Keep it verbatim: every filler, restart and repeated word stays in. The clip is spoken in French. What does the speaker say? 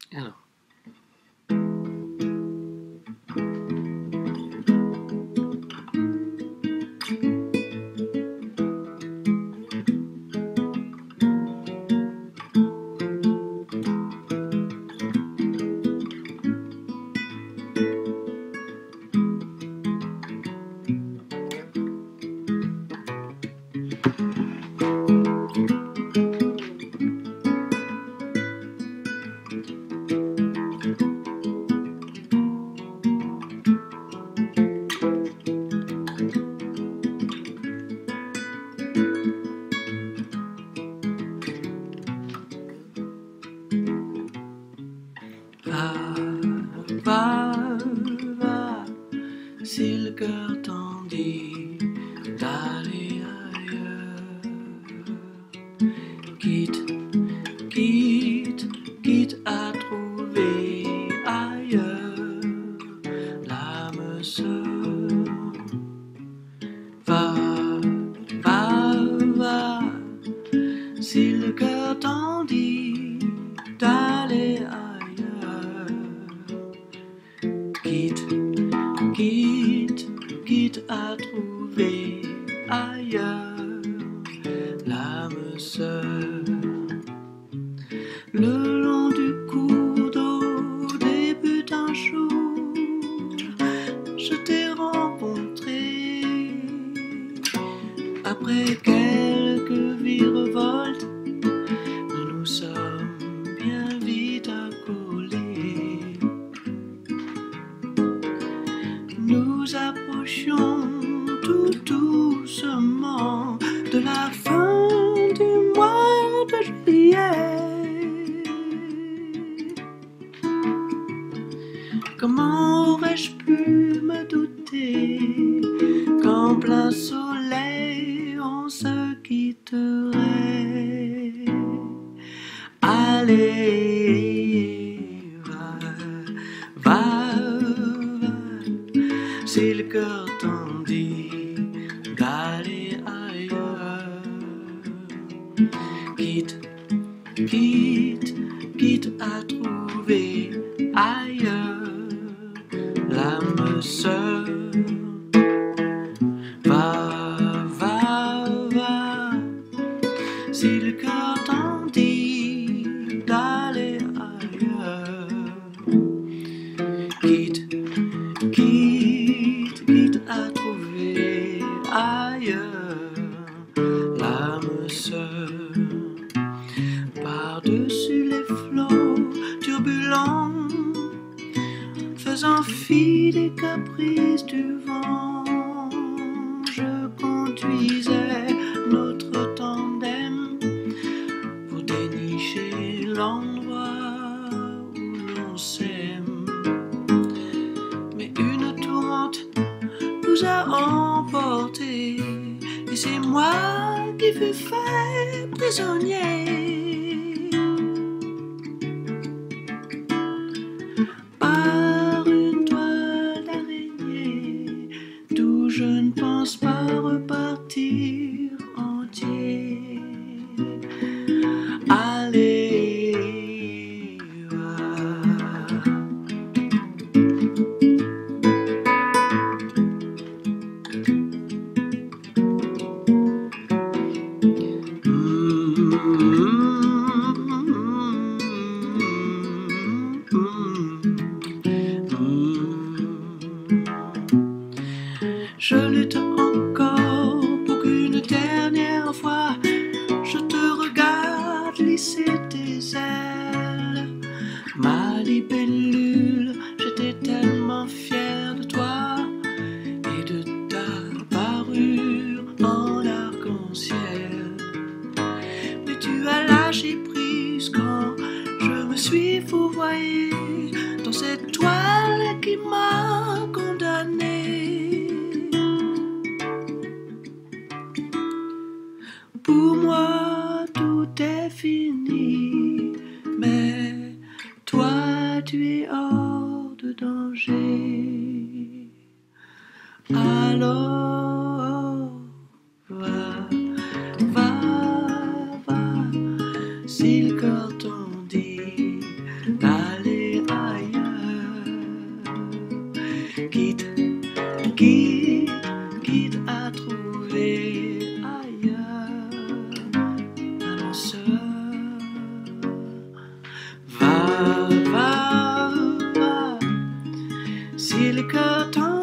Alors. Va, va, va, si le cœur t'en dit d'aller ailleurs. Quitte, quitte, quitte à trouver ailleurs l'âme sœur. Va, va, va, si le cœur t'en dit d'aller ailleurs. Quitte, quitte, quitte à trouver ailleurs l'âme sœur. Le long du cours d'eau débute un jour, je t'ai rencontré. Après quelques virevoltes, nous nous sommes bien vite accolés. Nous approchions tout doucement de la fin du mois de juillet. Comment aurais-je pu me douter qu'en plein soleil on se quitterait? Allez, va, va, va, si le cœur t'en dit d'aller ailleurs. Quitte, quitte, quitte à trouver ailleurs l'âme sœur. Va, va, va, si le cœur t'en dit d'aller ailleurs. Quitte, quitte, quitte à trouver ailleurs l'âme sœur. Par-dessus les flots turbulents, faisant fi des caprices du vent, je conduisais notre tandem pour dénicher l'endroit où l'on s'aime. Mais une tourmente nous a emportés, et c'est moi qui fus fait prisonnier. Par une toile d'araignée, d'où je ne pense pas repartir entier. Allez, va. Je lutte encore pour qu'une dernière fois je te regarde lisser tes ailes. Ma libellule, j'étais tellement fier de toi et de ta parure en arc-en-ciel. Mais tu as lâché prise quand je me suis fourvoyé dans cette toile qui m'a condamné. Pour moi tout est fini, mais toi tu es hors de danger. Alors va, va, va, si le cœur t'en dit d'aller aller ailleurs, allons seuls. Va, va, va, si le cœur t'en